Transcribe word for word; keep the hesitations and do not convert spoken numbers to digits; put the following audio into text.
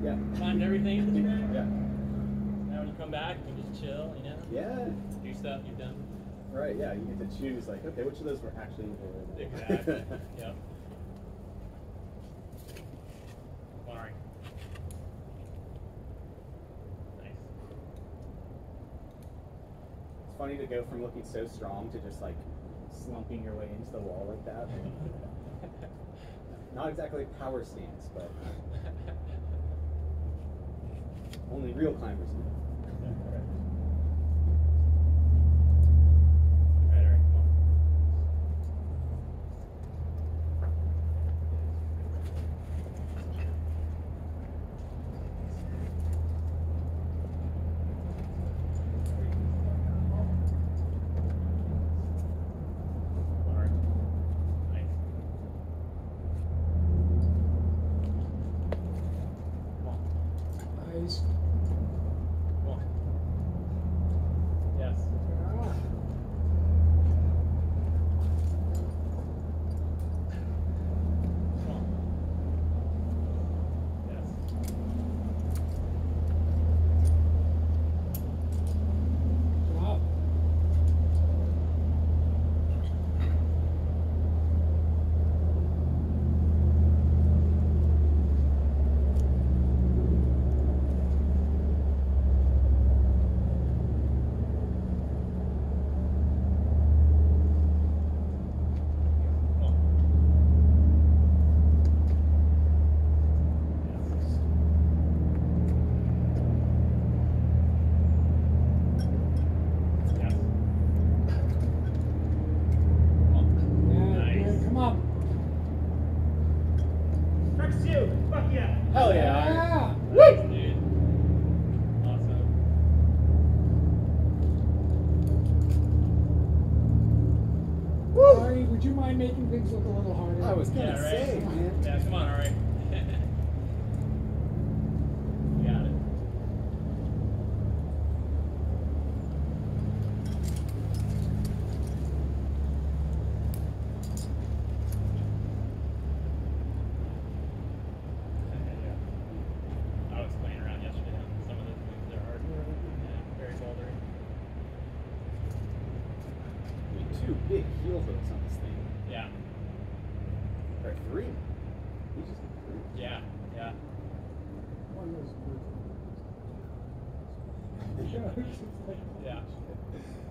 Yeah. Climbed everything in the trail. Yeah. Now when you come back, you can just chill, you know? Yeah. Do stuff you've done. Right, yeah, you get to choose, like, okay, which of those were actually important? Exactly. Yep. All right. Nice. It's funny to go from looking so strong to just, like, slumping your way into the wall like that. Not exactly a power stance, but only real climbers know. All right, all right, come on. All right. Nice. Come on. Nice. Come on. Yes. Ah. Come on. Yes. Wow. Come on. Yes. Yes. Come on. Yeah, Nice. good. Come on. Next to you. Fuck yeah. Hell yeah! Yeah. Nice, dude. Awesome. Ari, would you mind making things look a little harder? I was gonna Yeah, right. say, man. Yeah, come on, all right. You got it. Yeah. I was playing around yesterday on some of those moves. They're hard. Yeah, very bouldery. I mean, two big heel hooks on this thing. Yeah, Or three. You just did three. yeah, yeah. One was good. Yeah.